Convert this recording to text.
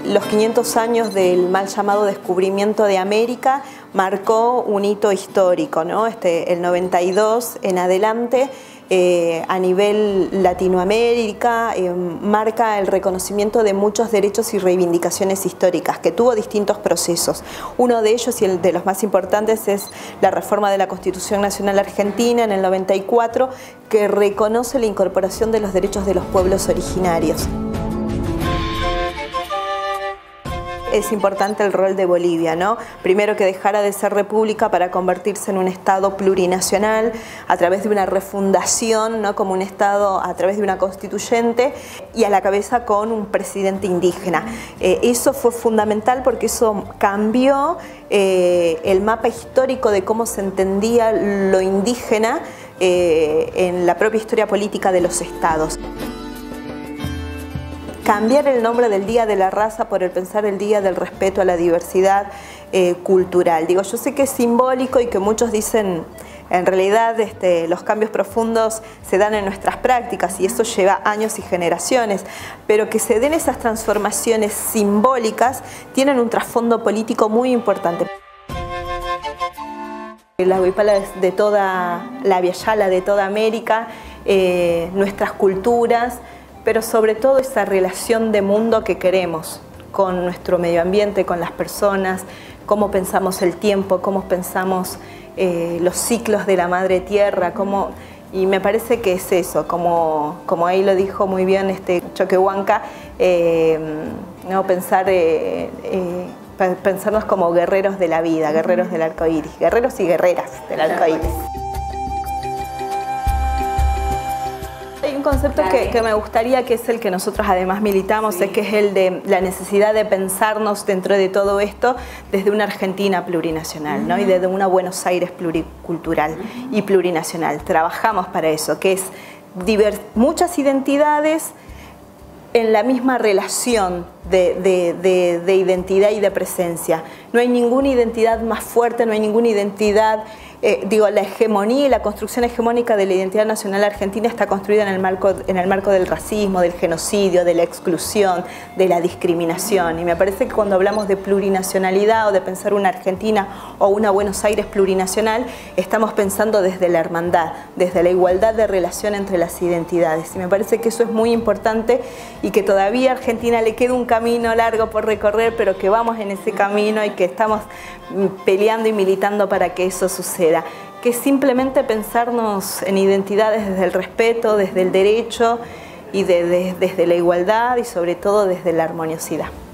Los 500 años del mal llamado descubrimiento de América marcó un hito histórico, ¿no? El 92 en adelante, a nivel Latinoamérica, marca el reconocimiento de muchos derechos y reivindicaciones históricas, que tuvo distintos procesos. Uno de ellos, y el de los más importantes, es la reforma de la Constitución Nacional Argentina en el 94, que reconoce la incorporación de los derechos de los pueblos originarios. Es importante el rol de Bolivia, ¿no? Primero, que dejara de ser república para convertirse en un Estado plurinacional a través de una refundación, ¿no? Como un Estado a través de una constituyente, y a la cabeza con un presidente indígena. Eso fue fundamental porque eso cambió el mapa histórico de cómo se entendía lo indígena en la propia historia política de los estados. Cambiar el nombre del Día de la Raza por el pensar el Día del Respeto a la Diversidad Cultural. Digo, yo sé que es simbólico y que muchos dicen, en realidad los cambios profundos se dan en nuestras prácticas y eso lleva años y generaciones, pero que se den esas transformaciones simbólicas tienen un trasfondo político muy importante. La huipala es de toda la Viayala, de toda América, nuestras culturas, pero sobre todo esa relación de mundo que queremos con nuestro medio ambiente, con las personas, cómo pensamos el tiempo, cómo pensamos los ciclos de la madre tierra, y me parece que es eso, como ahí lo dijo muy bien Choquehuanca, ¿no? Pensarnos como guerreros de la vida, guerreros del arco iris, guerreros y guerreras del arco iris. Hay un concepto que me gustaría, que es el que nosotros además militamos, sí, es que es el de la necesidad de pensarnos dentro de todo esto desde una Argentina plurinacional, ¿no? Y desde una Buenos Aires pluricultural y plurinacional. Trabajamos para eso, que es muchas identidades en la misma relación de identidad y de presencia. No hay ninguna identidad más fuerte, no hay ninguna identidad... la hegemonía y la construcción hegemónica de la identidad nacional argentina está construida en el marco del racismo, del genocidio, de la exclusión, de la discriminación. Y me parece que cuando hablamos de plurinacionalidad o de pensar una Argentina o una Buenos Aires plurinacional, estamos pensando desde la hermandad, desde la igualdad de relación entre las identidades. Y me parece que eso es muy importante y que todavía a Argentina le queda un camino largo por recorrer, pero que vamos en ese camino y que estamos peleando y militando para que eso suceda. Que es simplemente pensarnos en identidades desde el respeto, desde el derecho y desde la igualdad y sobre todo desde la armoniosidad.